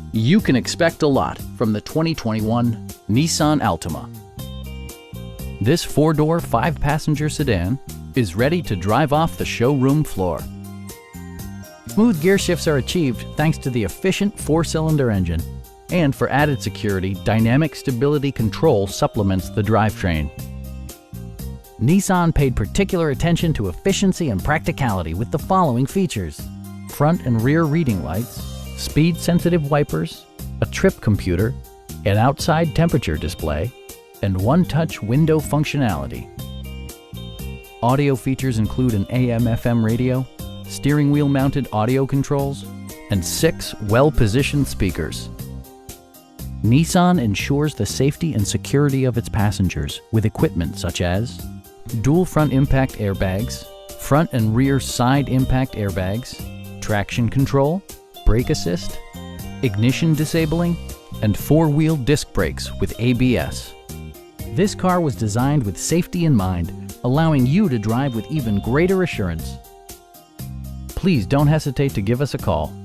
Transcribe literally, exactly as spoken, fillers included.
You can expect a lot from the twenty twenty-one Nissan Altima. This four-door, five-passenger sedan is ready to drive off the showroom floor. Smooth gear shifts are achieved thanks to the efficient four-cylinder engine. And for added security, dynamic stability control supplements the drivetrain. Nissan paid particular attention to efficiency and practicality with the following features: front and rear reading lights, speed-sensitive wipers, a trip computer, an outside temperature display, and one-touch window functionality. Audio features include an A M F M radio, steering wheel mounted audio controls, and six well-positioned speakers. Nissan ensures the safety and security of its passengers with equipment such as dual front impact airbags, front and rear side impact airbags, traction control, brake assist, ignition disabling, and four-wheel disc brakes with A B S. This car was designed with safety in mind, allowing you to drive with even greater assurance. Please don't hesitate to give us a call.